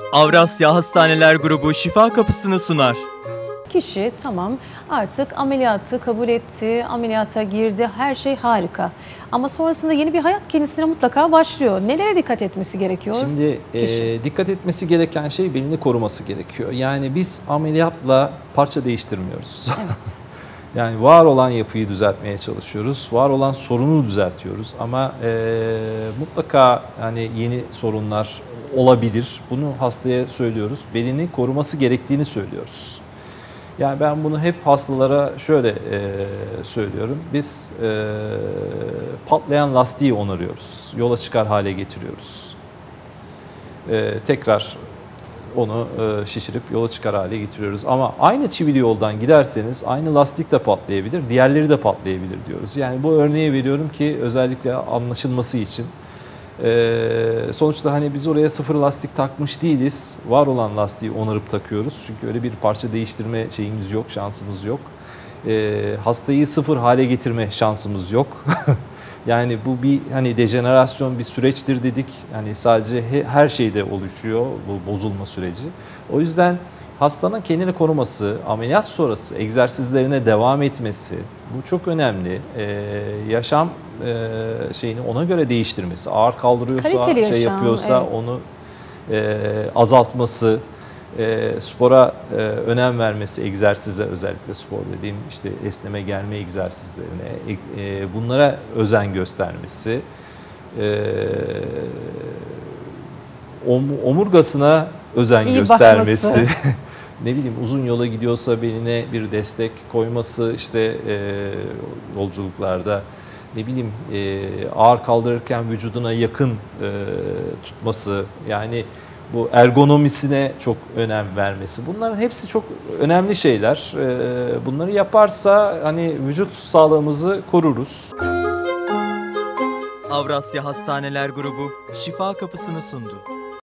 Avrasya Hastaneler Grubu şifa kapısını sunar. Kişi tamam artık ameliyatı kabul etti, ameliyata girdi, her şey harika. Ama sonrasında yeni bir hayat kendisine mutlaka başlıyor. Nelere dikkat etmesi gerekiyor? Şimdi dikkat etmesi gereken şey belini koruması gerekiyor. Yani biz ameliyatla parça değiştirmiyoruz. Evet. Yani var olan yapıyı düzeltmeye çalışıyoruz, var olan sorunu düzeltiyoruz. Ama mutlaka hani yeni sorunlar olabilir. Bunu hastaya söylüyoruz. Belini koruması gerektiğini söylüyoruz. Yani ben bunu hep hastalara şöyle söylüyorum. Biz patlayan lastiği onarıyoruz. Yola çıkar hale getiriyoruz. Tekrar onu şişirip yola çıkar hale getiriyoruz. Ama aynı çivili yoldan giderseniz aynı lastik de patlayabilir, diğerleri de patlayabilir diyoruz. Yani bu örneği veriyorum ki özellikle anlaşılması için. Sonuçta hani biz oraya sıfır lastik takmış değiliz. Var olan lastiği onarıp takıyoruz. Çünkü öyle bir parça değiştirme şeyimiz yok, şansımız yok. Hastayı sıfır hale getirme şansımız yok. Yani bu bir hani dejenerasyon bir süreçtir dedik. Yani sadece her şeyde oluşuyor bu bozulma süreci. O yüzden hastanın kendini koruması, ameliyat sonrası egzersizlerine devam etmesi bu çok önemli. Yaşam şeyini ona göre değiştirmesi, ağır kaldırıyorsa, Kaliteli yaşam, yapıyorsa evet. onu azaltması, spora önem vermesi, egzersize özellikle spor dediğim işte esneme germe egzersizlerine, bunlara özen göstermesi, omurgasına özen İyi göstermesi, bakması. ne bileyim uzun yola gidiyorsa beline bir destek koyması, işte yolculuklarda ne bileyim ağır kaldırırken vücuduna yakın tutması, yani bu ergonomisine çok önem vermesi. Bunların hepsi çok önemli şeyler. Bunları yaparsa hani vücut sağlığımızı koruruz. Avrasya Hastaneler Grubu şifa kapısını sundu.